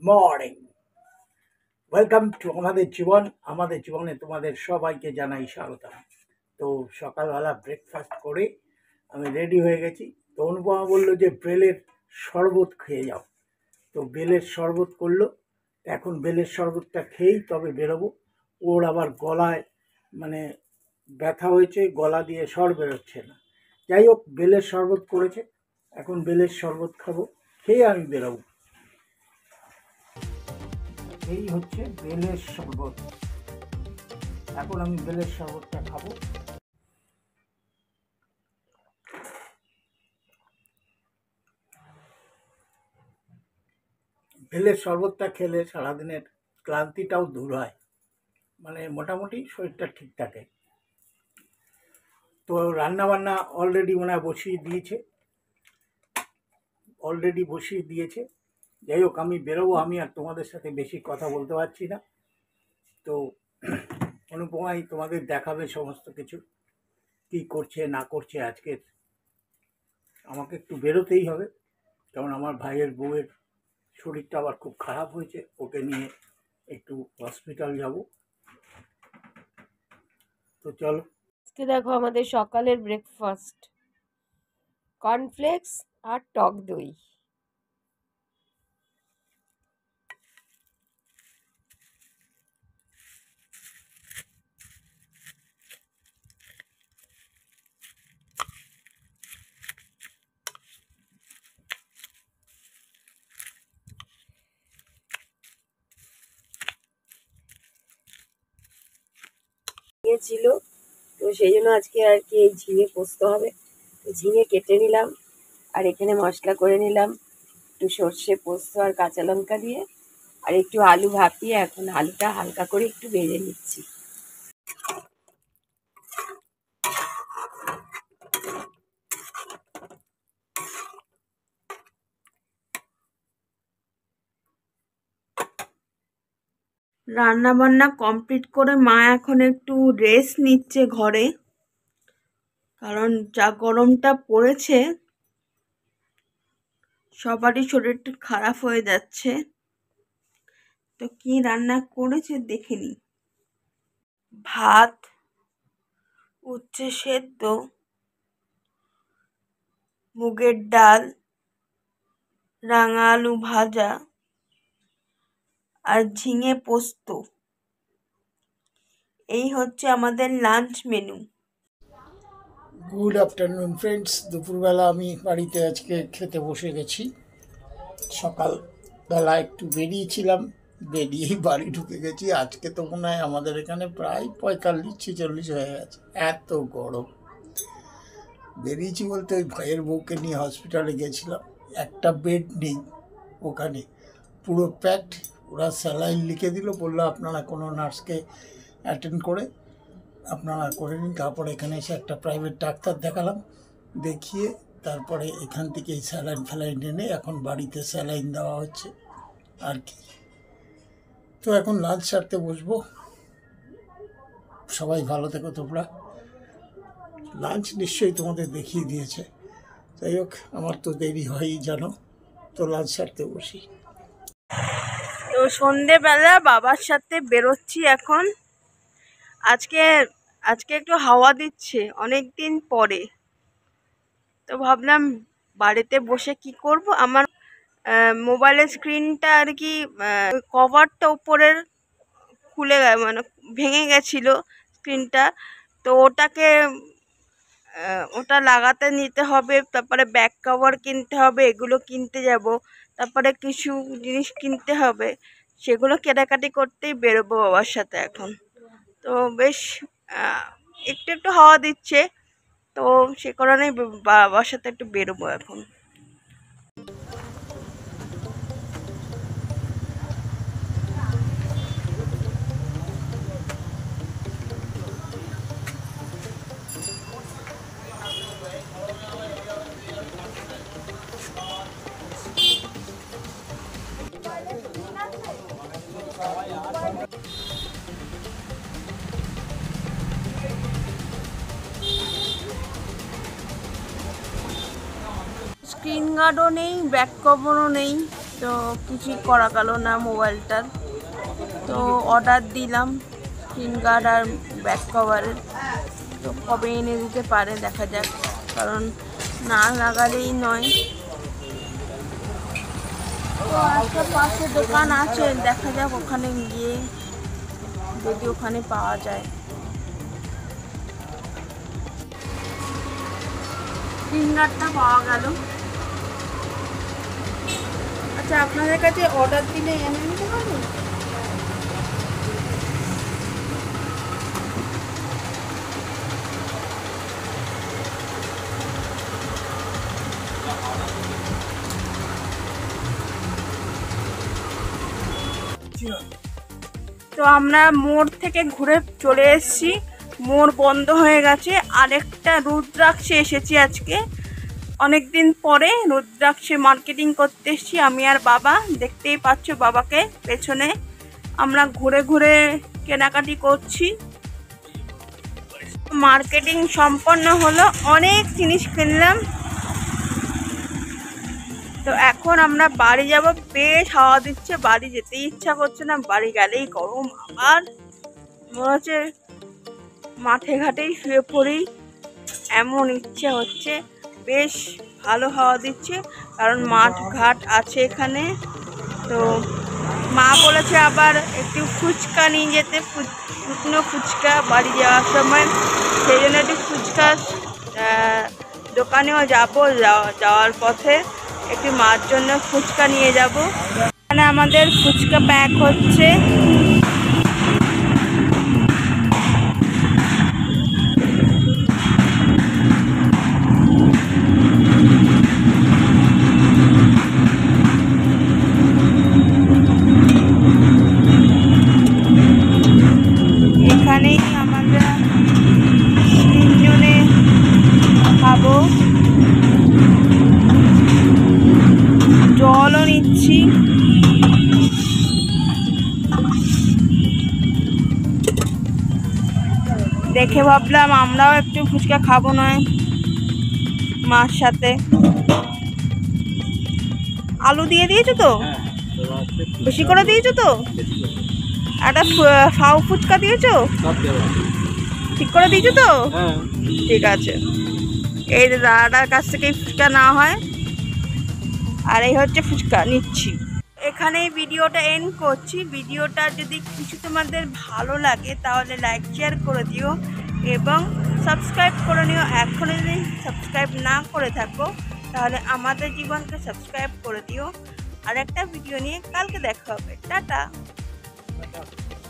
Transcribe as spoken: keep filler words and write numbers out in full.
Morning, welcome to আমাদের জীবন। আমাদের জীবনে তোমাদের সবাইকে জানাই স্বাগত। তো সকালবেলা ব্রেকফাস্ট করে আমি রেডি হয়ে গেছি। তো অনুপমা বললো যে বেলের শরবত খেয়ে যাও। তো বেলের শরবত করলো। এখন বেলের শরবতটা খেয়েই তবে বেরোবো। ওর আবার গলায় মানে ব্যথা হয়েছে, গলা দিয়ে স্বর বেরোচ্ছে না। যাই হোক, বেলের শরবত করেছে, এখন বেলের শরবত খাবো, খেয়ে আমি বেরোবো। এই হচ্ছে বেলের শরবত। এখন আমি বেলের শরবতটা খাবো। বেলের শরবতটা খেলে সারাদিনের ক্লান্তিটাও দূর হয়, মানে মোটামুটি শরীরটা ঠিক থাকে। তো রান্না বান্না অলরেডি মনে হয় বসিয়ে দিয়েছে অলরেডি বসিয়ে দিয়েছে যাই হোক, আমি বেরোবো। আমি আর তোমাদের সাথে বেশি কথা বলতে পারছি না। তো অনুপমাই তোমাদের দেখাবে সমস্ত কিছু, কি করছে না করছে। আজকের আমাকে একটু বেরোতেই হবে, কারণ আমার ভাইয়ের বউয়ের শরীরটা আবার খুব খারাপ হয়েছে, ওকে নিয়ে একটু হসপিটাল যাব। তো চলো। আজকে দেখো আমাদের সকালের ব্রেকফাস্ট কর্নফ্লেক্স আর টক দই। ছিল তো সেই জন্য আজকে আর কি এই ঝিঙে পোস্ত হবে। ঝিঙে কেটে নিলাম আর এখানে মশলা করে নিলাম একটু সর্ষে পোস্ত আর কাঁচা লঙ্কা দিয়ে, আর একটু আলু ভাপিয়ে এখন আলুটা হালকা করে একটু ভেজে নিচ্ছি। রান্না বান্না কমপ্লিট করে মা এখন একটু রেস্ট নিচ্ছে ঘরে, কারণ যা গরমটা পড়েছে সবারই শরীরটা খারাপ হয়ে যাচ্ছে। তো কি রান্না করেছে দেখে নি। ভাত, উচ্ছে সেদ্ধ, মুগের ডাল, রাঙা আলু ভাজা আর ঝিঙে পোস্ত। এই হচ্ছে আমাদের lunch menu. Good afternoon friends. দুপুরবেলা আমি বাড়িতে আজকে খেতে বসে গেছি। সকালবেলা একটু বেরিয়েছিলাম, বেরিয়েই বাড়ি ঢুকে গেছি। আজকে তো মনে হয় আমাদের এখানে প্রায় পঁয়তাল্লিশ ছেচল্লিশ হয়ে গেছে, এত গরম। বেরিয়েছি বলতে ওই ভাইয়ের বউকে নিয়ে হসপিটালে গেছিলাম। একটা বেড নেই ওখানে, পুরো প্যাকড। ওরা স্যালাইন লিখে দিল, বললো আপনারা কোনো নার্সকে অ্যাটেন্ড করে আপনারা করে নিন। তারপরে এখানে এসে একটা প্রাইভেট ডাক্তার দেখালাম, দেখিয়ে তারপরে এখান থেকে এই স্যালাইন ফ্যালাইন এনে এখন বাড়িতে স্যালাইন দেওয়া হচ্ছে আর কি। তো এখন লাঞ্চ সারতে বসবো। সবাই ভালো থেকো তোমরা। লাঞ্চ নিশ্চয়ই তোমাদের দেখিয়ে দিয়েছে, যাই হোক আমার তো দেরি হয়ই জানো। তো লাঞ্চ সারতে বসি। তো সন্ধেবেলা বাবার সাথে বেরোচ্ছি এখন। আজকে আজকে একটু হাওয়া দিচ্ছে অনেক দিন পরে, তো ভাবলাম বাড়িতে বসে কি করব। আমার মোবাইলের স্ক্রিনটা আর কি কভারটা উপরের খুলে মানে ভেঙে গেছিল স্ক্রিনটা, তো ওটাকে ওটা লাগাতে নিতে হবে, তারপরে ব্যাক কভার কিনতে হবে, এগুলো কিনতে যাব, তারপরে কিছু জিনিস কিনতে হবে, সেগুলো কেনাকাটি করতেই বেরোবো বাবার সাথে এখন। তো বেশ একটু একটু হাওয়া দিচ্ছে, তো সে কারণে বাবার সাথে একটু বেরোবো এখন। স্ক্রিন গার্ডও নেই, ব্যাক কভারও নেই, তো কিছুই করা গেল না মোবাইলটার। তো অর্ডার দিলাম স্ক্রিন গার্ড আর ব্যাক কভারের, তো কবে এনে দিতে পারে দেখা যাক, কারণ না লাগালেই নয়। তো একটা পাশে দোকান আছে, দেখা যাক ওখানে গিয়ে যদি ওখানে পাওয়া যায়। স্ক্রিন গার্ডটা পাওয়া গেল। আচ্ছা, আপনাদের কাছে অর্ডার দিলে এনে নিতে পারবেন? তো আমরা মোড় থেকে ঘুরে চলে এসেছি, মোড় বন্ধ হয়ে গেছে। আরেকটা রুদ্রাক্ষে এসেছি আজকে, অনেক দিন পরে রুদ্রাক্ষে মার্কেটিং করতে এসেছি আমি আর বাবা। দেখতেই পাচ্ছ বাবাকে পেছনে। আমরা ঘুরে ঘুরে কেনাকাটি করছি। মার্কেটিং সম্পন্ন হলো, অনেক জিনিস কিনলাম। তো এখন আমরা বাড়ি যাব। বেশ হাওয়া দিচ্ছে, বাড়ি যেতেই ইচ্ছা করছে না, বাড়ি গেলেই গরম। আবার মনে হচ্ছে মাঠে ঘাটেই শুয়ে পড়ি, এমন ইচ্ছে হচ্ছে। বেশ ভালো হাওয়া দিচ্ছে, কারণ মাঠ ঘাট আছে এখানে। তো মা বলেছে আবার একটু ফুচকা নিয়ে যেতে, শুকনো ফুচকা বাড়ি যাওয়ার সময়। সেই জন্য একটু ফুচকা দোকানেও যাবো, যাওয়ার পথে একটু মার জন্য ফুচকা নিয়ে যাব। এখানে আমাদের ফুচকা প্যাক হচ্ছে। এখানেই আমরা তিনজনে খাবো। জলও নিচ্ছি। দেখে ভাবলাম আমরাও একটু ফুচকা খাবো নয় মার সাথে। আলু দিয়ে দিয়েছো তো? বেশি করে দিয়েছো তো? একটা ফাউ ফুচকা দিয়েছো? ঠিক করে দিয়েছো তো? ঠিক আছে। এই দাদার কাছ থেকে ফুচকা না হয়, আর এই হচ্ছে ফুচকা নিচ্ছি। এখানেই ভিডিওটা এন্ড করছি। ভিডিওটা যদি কিছু তোমাদের ভালো লাগে তাহলে লাইক শেয়ার করে দিও এবং সাবস্ক্রাইব করে নিও। এখন যদি সাবস্ক্রাইব না করে থাকো তাহলে আমাদের জীবনকে সাবস্ক্রাইব করে দিও। আর একটা ভিডিও নিয়ে কালকে দেখা হবে। টাটা।